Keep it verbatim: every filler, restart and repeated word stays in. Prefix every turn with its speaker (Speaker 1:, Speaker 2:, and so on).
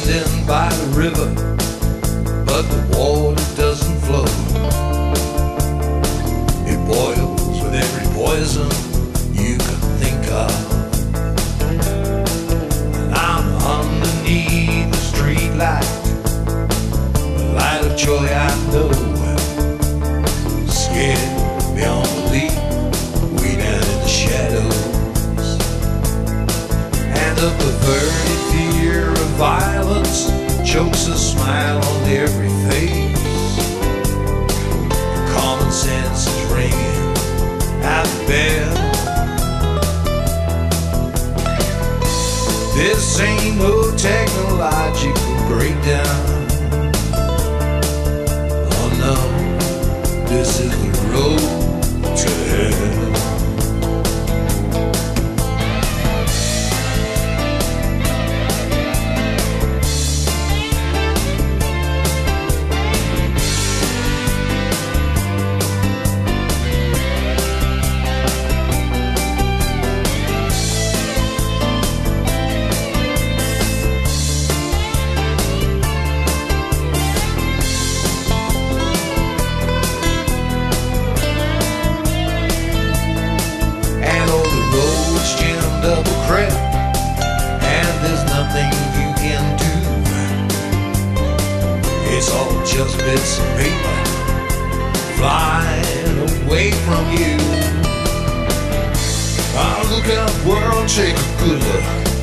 Speaker 1: standing by the river, but the water doesn't flow. It boils with every poison you can think of. And I'm underneath the street light, the light of joy I know. Scared beyond belief, way down in the shadows. And the perverted fear of violence chokes a smile on every face. Common sense is ringing out the bell. This ain't no technological breakdown. Oh no, this is the road to hell. Double crap, and there's nothing you can do. It's all just bits of paper flying away from you. Oh, look out, world, take a good look.